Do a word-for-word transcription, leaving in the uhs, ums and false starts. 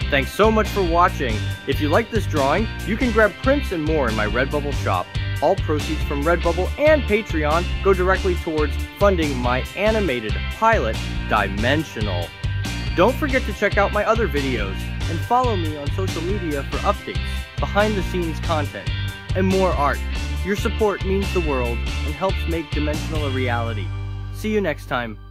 Thanks so much for watching. If you like this drawing, you can grab prints and more in my Redbubble shop. All proceeds from Redbubble and Patreon go directly towards funding my animated pilot, Dimensional. Don't forget to check out my other videos and follow me on social media for updates, behind the scenes content, and more art. Your support means the world and helps make Dimensional a reality. See you next time.